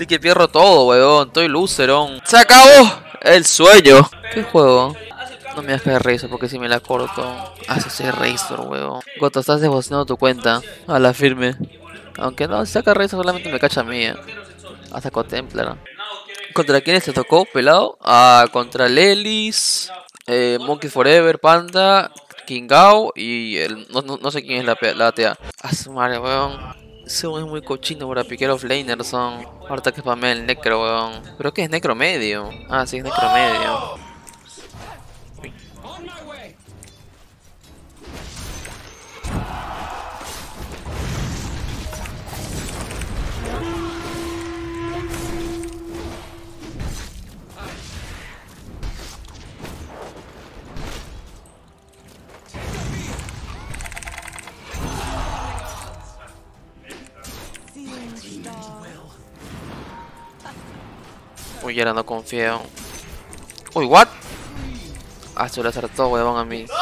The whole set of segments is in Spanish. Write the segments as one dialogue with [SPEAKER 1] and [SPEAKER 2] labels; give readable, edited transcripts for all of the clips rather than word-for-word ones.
[SPEAKER 1] Estoy que pierdo todo, weón. Estoy loserón. ¡Se acabó el sueño! ¿Qué juego? No me dejes Razor porque si me la corto. Ah, sí, soy Razor, weón. Goto, estás desboceando tu cuenta. A la firme. Aunque no, si saca Razor solamente me cacha a mí. Hasta Contemplar. ¿Contra quiénes te tocó, pelado? Ah, contra Lelis, Monkey Forever, Panda, Kingao y el... No sé quién es la ATA. A su madre, weón. Ese weón es muy cochino para piquear offlaner son. Ahorita que spamea el necro, weón. ¿Pero qué es necro medio? Ah, sí, es necro medio. Uy. Uy, ahora no confío. Uy, what? Ah, se lo acertó, weón, a mí.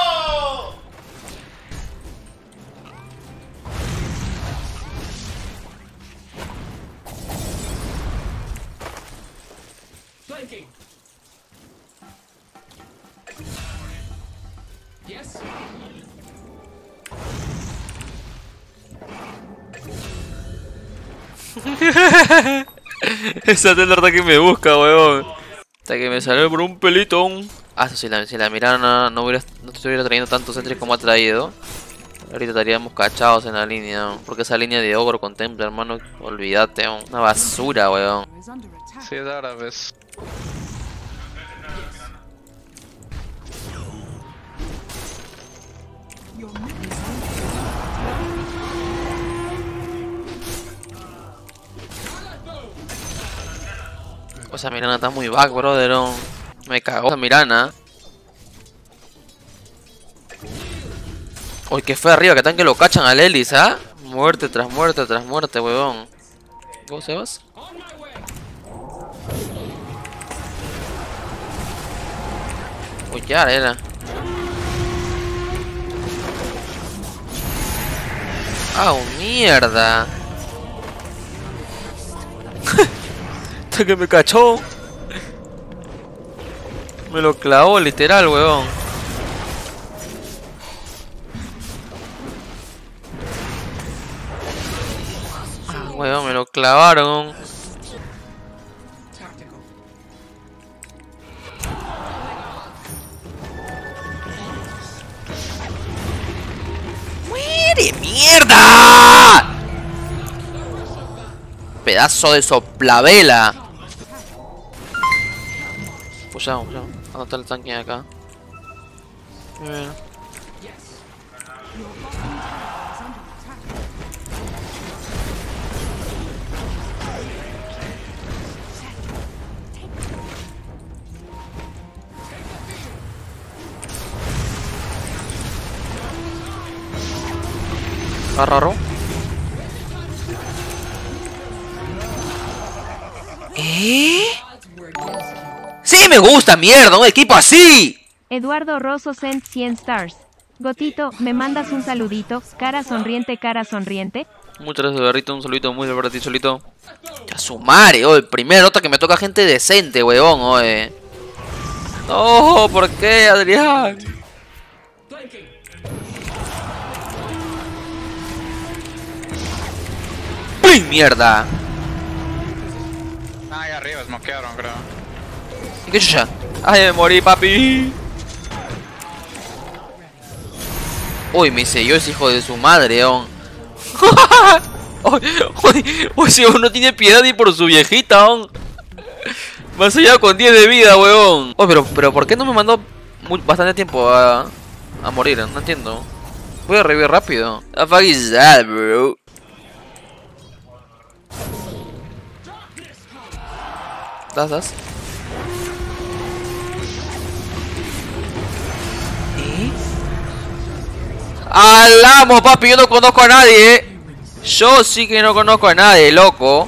[SPEAKER 1] Esa es la verdad que me busca, weón. Hasta que me salió por un pelitón. Ah, eso, si la mirana no te estuviera trayendo tantos entries como ha traído, ahorita estaríamos cachados en la línea. Porque esa línea de ogro contempla, hermano. Olvídate, una basura, weón.
[SPEAKER 2] Sí, es árabes.
[SPEAKER 1] O sea, Mirana está muy back, brother. Me cagó esa Mirana. Uy, que fue arriba, que tan que lo cachan al Elis, ¿ah? Muerte tras muerte tras muerte, weón. ¿Cómo se vas? Uy, ya era. ¡Ah, mierda! Hasta que me cachó. Me lo clavó literal, weón. Ah, weón, me lo clavaron. ¡Muere, mierda! Pedazo de soplavela. Pushamos. Anota el tanque acá. Bien. ¿Está raro? ¡Sí me gusta, mierda! ¡Un equipo así!
[SPEAKER 3] Eduardo Rosso sent 100 stars. Gotito, ¿me mandas un saludito? Cara sonriente, cara sonriente.
[SPEAKER 1] Muchas gracias, Berrito. Un saludito muy para ti, solito. Ya su madre, oye. Primera nota que me toca gente decente, weón, oye. No, ¿por qué, Adrián? ¡Uy, mierda!
[SPEAKER 2] Ah, ahí arriba, smokearon, creo.
[SPEAKER 1] ¿Qué chucha? ¡Ay, me morí, papi! Uy, me selló ese hijo de su madre, weón. Uy, si uno no tiene piedad ni por su viejita, weón. Me ha sellado con 10 de vida, weón. Oh, pero ¿por qué no me mandó bastante tiempo a morir? No entiendo. Voy a revivir rápido. A fuck is that, bro? Das. ¡Alamo, papi! Yo no conozco a nadie, Yo sí que no conozco a nadie, loco.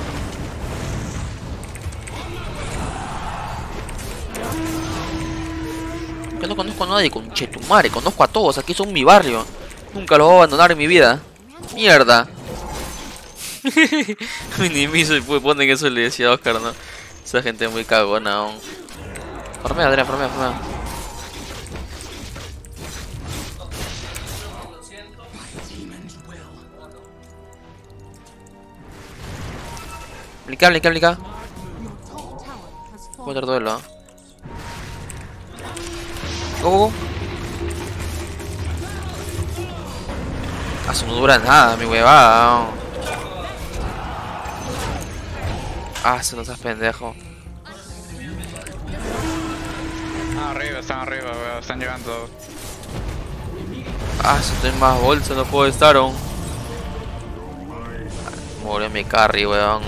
[SPEAKER 1] Yo no conozco a nadie, conchetumare. Conozco a todos, aquí son mi barrio. Nunca los voy a abandonar en mi vida. Mierda. Minimizo y ponen eso y le decía a Oscar, ¿no? Esa gente es muy cagona aún. Farmea, Adrián, farmea. Blica. Voy a hacer duelo, ¿eh? Go. Eso no dura nada, mi huevada. Se no seas pendejo.
[SPEAKER 2] Están arriba, weón. Están llegando.
[SPEAKER 1] Si estoy más bolsa, no puedo estar aún. Murió mi carry, weón.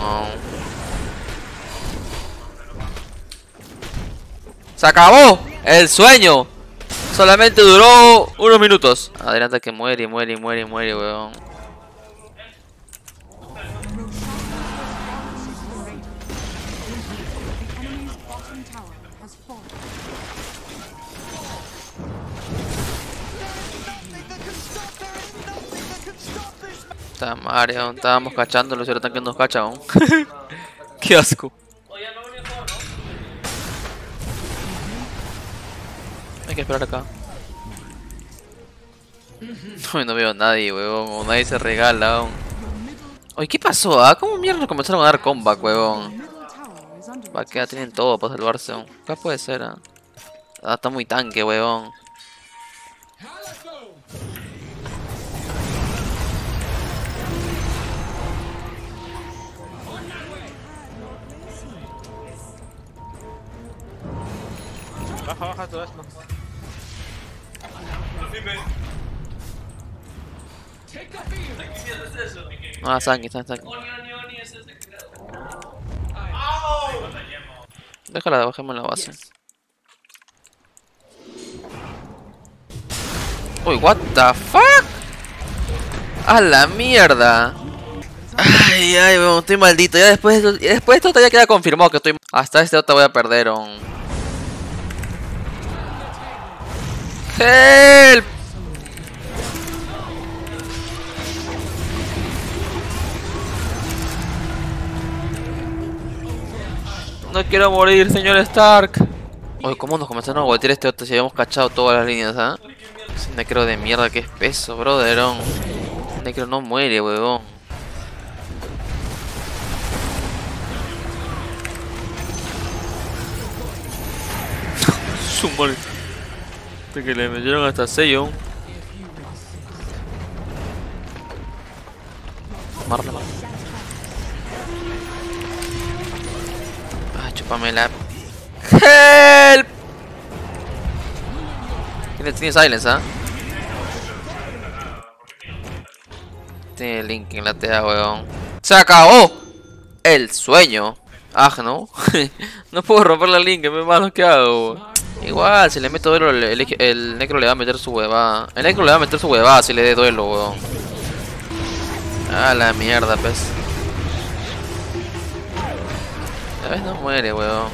[SPEAKER 1] ¡Se acabó! ¡El sueño! Solamente duró unos minutos. Adelanta que muere, weón. Está madre, aún estábamos cachándolo, si ahora que nos cacha aún. Qué asco. Hay que esperar acá. No veo a nadie, weón. Nadie se regala aún. Oye, ¿qué pasó? ¿Cómo mierda comenzaron a dar comeback, weón? Va, que ya tienen todo para salvarse aún. Acá puede ser, está muy tanque, weón.
[SPEAKER 4] Baja todo esto.
[SPEAKER 1] Sangue. Déjala, bajemos la base. Uy, what the fuck? ¡A la mierda! Ay, weón, estoy maldito. Ya después de esto ya queda confirmado que estoy... Hasta este otro voy a perder, ¡Help! No quiero morir, señor Stark. Oye, ¿cómo nos comenzaron a voltear este otro si habíamos cachado todas las líneas, Ese necro de mierda que es peso, brotherón. El necro no muere, huevón. Su madre. Que le metieron hasta sello. Marla. Chúpame la... ¡Help! Tiene silence, Tiene Link en la tea, weón. ¡Se acabó! El sueño. ¿No? No puedo romper la Link, me malo que hago, weón. Igual, si le meto duelo, el necro le va a meter su huevada. El necro le va a meter su huevada si le dé duelo, weón. La mierda, pues. A veces no muere, weón.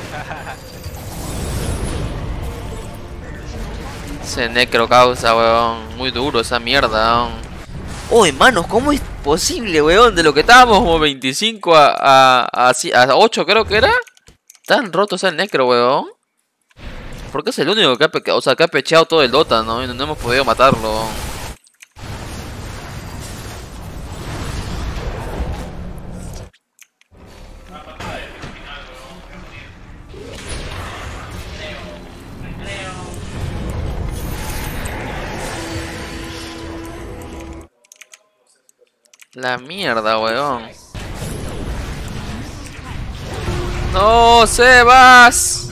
[SPEAKER 1] Ese necro causa, weón. Muy duro esa mierda, weón. Uy, manos, ¿cómo es posible, weón? De lo que estábamos como 25 a 8 creo que era. Tan roto ese necro, weón. Porque es el único que ha pecheado todo el Dota, ¿no? Y no hemos podido matarlo. La mierda, weón. ¡No, Sebas!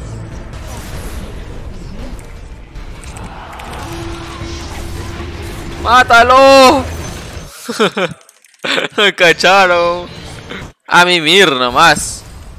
[SPEAKER 1] ¡Mátalo! Me cacharon. A mimir nomás.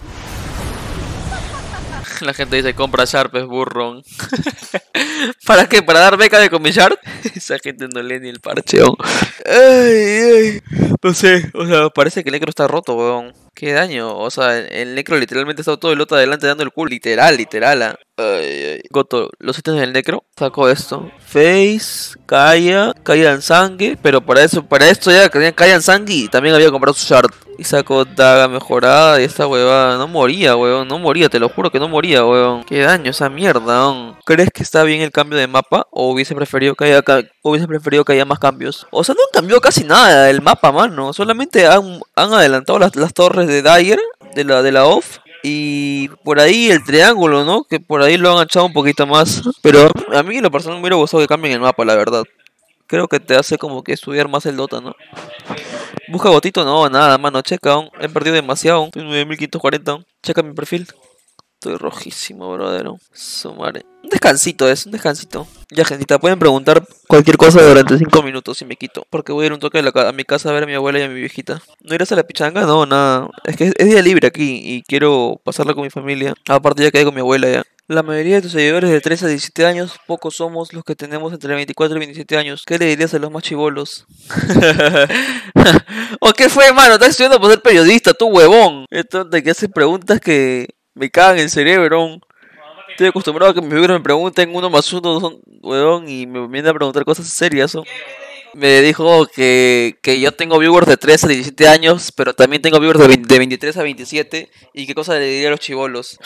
[SPEAKER 1] La gente dice compra Sharp, es burrón. ¿Para qué? ¿Para dar beca de comisar? Esa gente no lee ni el parcheón. Ay. No sé, o sea, parece que el necro está roto, weón. Qué daño, o sea, el necro literalmente está todo el otro adelante dando el culo, literal, ah. Ay. Goto, los ítems del necro, saco esto. Face, Kaya en sangue, pero para esto ya que Kaya en sangue y también había comprado su shard. Y saco daga mejorada y esta huevada no moría, weón, no moría, te lo juro que no moría, weón. Qué daño esa mierda, weón. ¿Crees que está bien el cambio de mapa o hubiese preferido que haya más cambios? O sea, no han cambiado casi nada el mapa, mano. Solamente han adelantado las torres de Dagger de la off. Y por ahí el triángulo, ¿no? Que por ahí lo han echado un poquito más. Pero a mí en lo personal me hubiera gustado que cambien el mapa, la verdad. Creo que te hace como que estudiar más el Dota, ¿no? Busca gotito, no, nada, mano. Checa, aún. He perdido demasiado. Estoy en 9540. Checa mi perfil. Estoy rojísimo, brodero. Su madre. Un descansito es, un descansito. Ya, gentita, pueden preguntar cualquier cosa durante 5 minutos y me quito. Porque voy a ir un toque a mi casa a ver a mi abuela y a mi viejita. ¿No irás a la pichanga? No, nada. Es que es día libre aquí y quiero pasarla con mi familia. Aparte ya quedé con mi abuela ya. La mayoría de tus seguidores de 13 a 17 años, pocos somos los que tenemos entre 24 y 27 años. ¿Qué le dirías a los más chibolos? ¿O qué fue, mano? Estás estudiando para ser periodista, tú huevón. Esto de que haces preguntas que me cagan el cerebro. Estoy acostumbrado a que mis viewers me pregunten uno más uno, son huevón, y me vienen a preguntar cosas serias. ¿O? Me dijo que yo tengo viewers de 13 a 17 años, pero también tengo viewers de 23 a 27. ¿Y qué cosa le diría a los chibolos?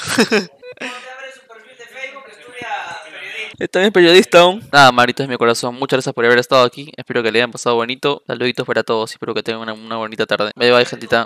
[SPEAKER 1] También es periodista aún. Nada, maritos de mi corazón, muchas gracias por haber estado aquí. Espero que le hayan pasado bonito. Saluditos para todos y espero que tengan una bonita tarde. Bye bye, gentita.